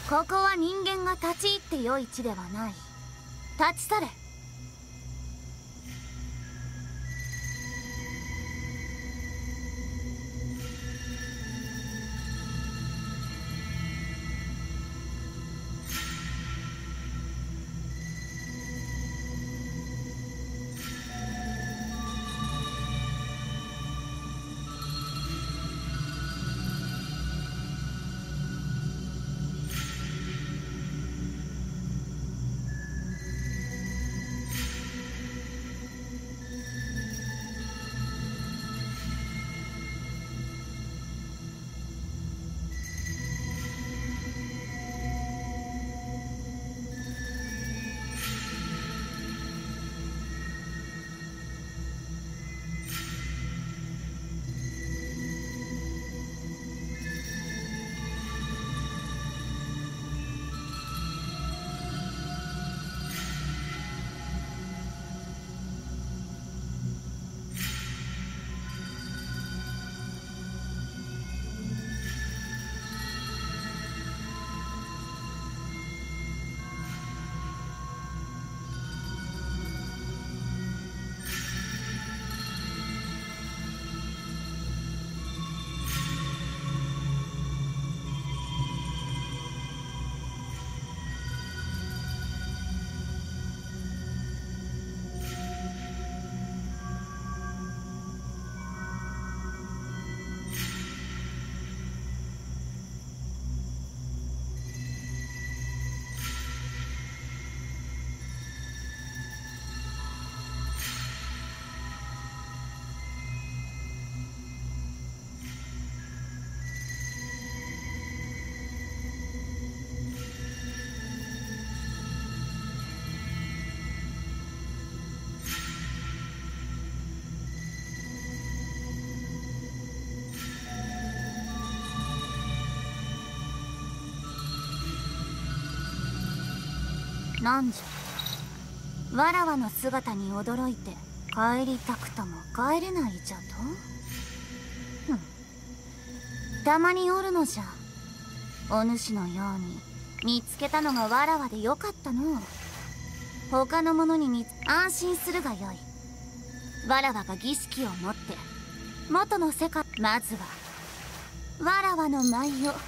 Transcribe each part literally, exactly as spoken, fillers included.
ここは人間が立ち入って良い地ではない。立ち去れ。なんじゃ、わらわの姿に驚いて帰りたくとも帰れないじゃと。ふん、たまにおるのじゃ。お主のように見つけたのがわらわでよかったの。他の者に見つ安心するがよい。わらわが儀式をもって元の世界、まずはわらわの舞を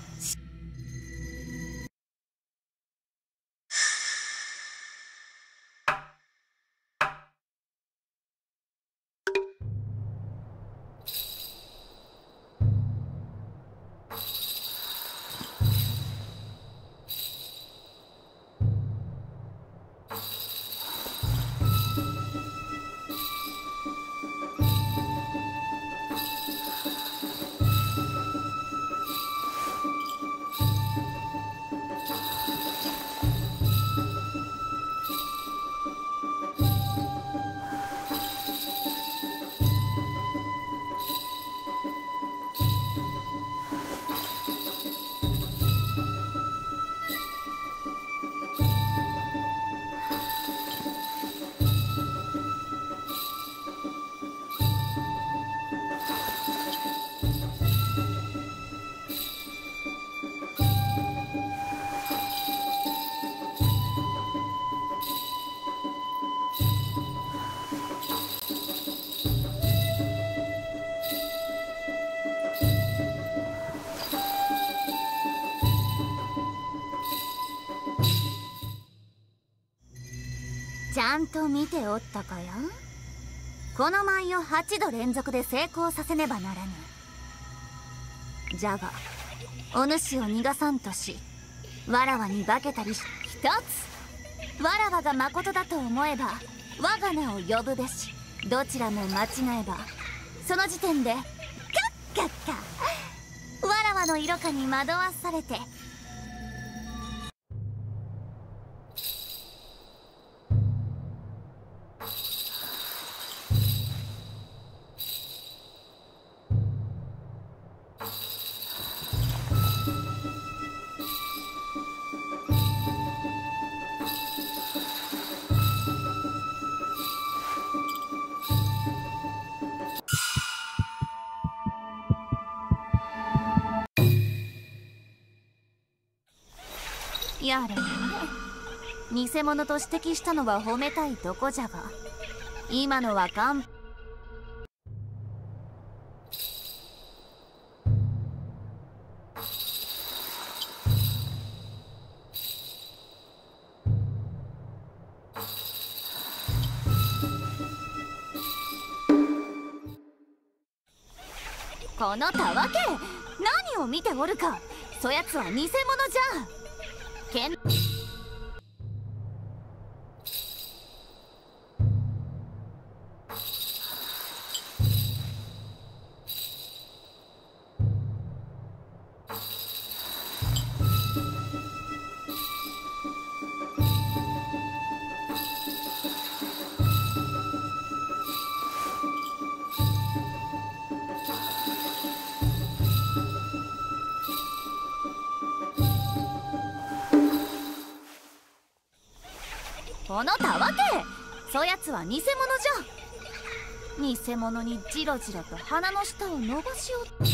ちゃんと見ておったかや。この舞をはちど連続で成功させねばならぬ。じゃがお主を逃がさんとし、わらわに化けたりし、ひとつわらわがまことだと思えば我が名を呼ぶべし。どちらも間違えばその時点でカッカッカ、わらわの色化に惑わされてやれやれ、偽物と指摘したのは褒めたいとこじゃが、今のは完このたわけ、何を見ておるか。そやつは偽物じゃ。けんこのたわけ、そやつは偽物じゃ。偽物にジロジロと鼻の下を伸ばしよう。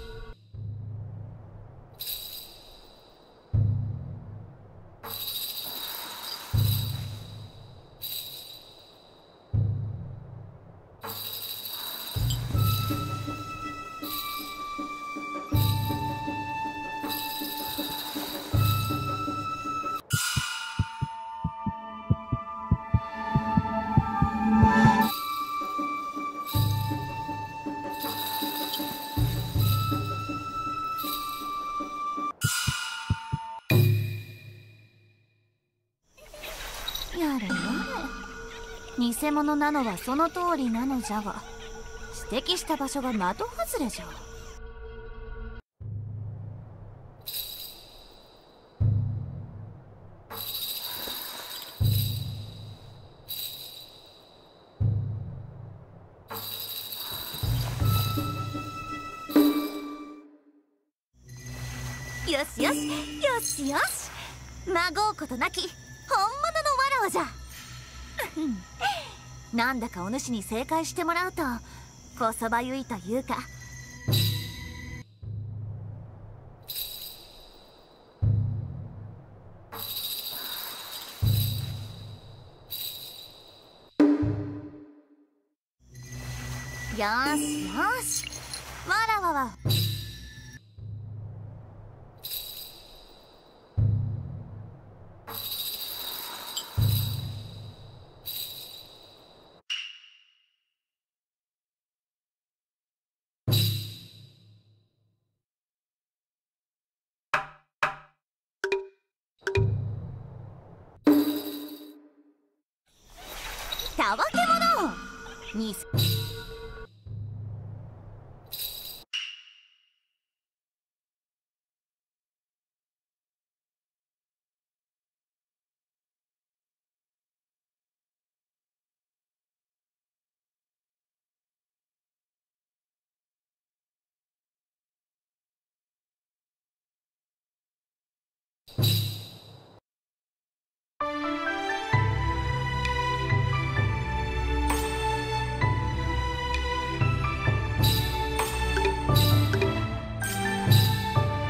やれやれ、偽物なのはその通りなのじゃが、指摘した場所が的外れじゃ。よしよしよしよし、まごうことなき本物のわらわじゃ。なんだかお主に正解してもらうとこそばゆいというか。よーしよーし、わらわはたわけ者に